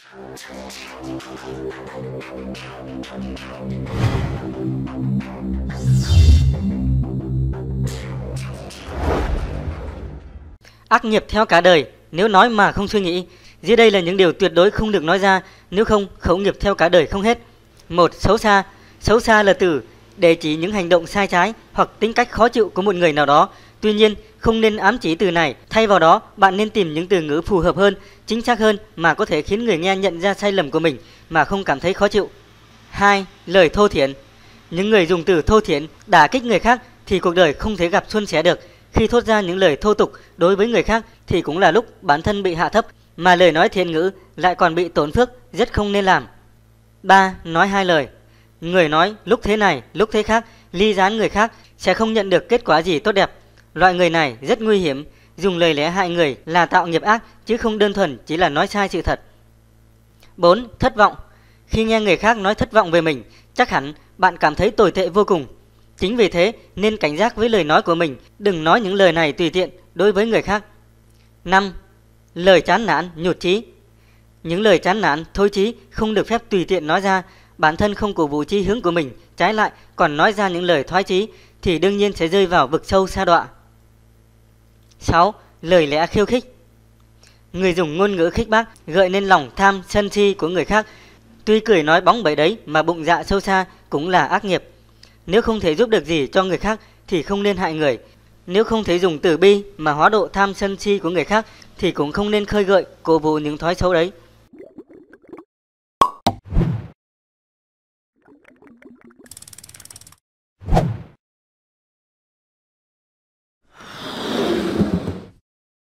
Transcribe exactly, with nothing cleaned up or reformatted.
Ác nghiệp theo cả đời, nếu nói mà không suy nghĩ. Dưới đây là những điều tuyệt đối không được nói ra, nếu không khẩu nghiệp theo cả đời không hết. Một, xấu xa. Xấu xa là từ để chỉ những hành động sai trái hoặc tính cách khó chịu của một người nào đó. Tuy nhiên, không nên ám chỉ từ này, thay vào đó bạn nên tìm những từ ngữ phù hợp hơn, chính xác hơn mà có thể khiến người nghe nhận ra sai lầm của mình mà không cảm thấy khó chịu. Hai, lời thô thiển. Những người dùng từ thô thiển đả kích người khác thì cuộc đời không thể gặp suôn sẻ được. Khi thốt ra những lời thô tục đối với người khác thì cũng là lúc bản thân bị hạ thấp, mà lời nói thiện ngữ lại còn bị tổn phước, rất không nên làm. Ba, nói hai lời. Người nói lúc thế này, lúc thế khác, ly gián người khác sẽ không nhận được kết quả gì tốt đẹp. Loại người này rất nguy hiểm, dùng lời lẽ hại người là tạo nghiệp ác chứ không đơn thuần chỉ là nói sai sự thật. Bốn, thất vọng. Khi nghe người khác nói thất vọng về mình, chắc hẳn bạn cảm thấy tồi tệ vô cùng. Chính vì thế nên cảnh giác với lời nói của mình, đừng nói những lời này tùy tiện đối với người khác. Năm, lời chán nản, nhụt chí. Những lời chán nản, thối chí không được phép tùy tiện nói ra. Bản thân không cổ vũ chí hướng của mình, trái lại còn nói ra những lời thoái chí thì đương nhiên sẽ rơi vào vực sâu sa đọa. Sáu, lời lẽ khiêu khích. Người dùng ngôn ngữ khích bác gợi nên lòng tham sân si của người khác. Tuy cười nói bóng bẩy đấy mà bụng dạ sâu xa cũng là ác nghiệp. Nếu không thể giúp được gì cho người khác thì không nên hại người. Nếu không thể dùng từ bi mà hóa độ tham sân si của người khác thì cũng không nên khơi gợi cổ vũ những thói xấu đấy.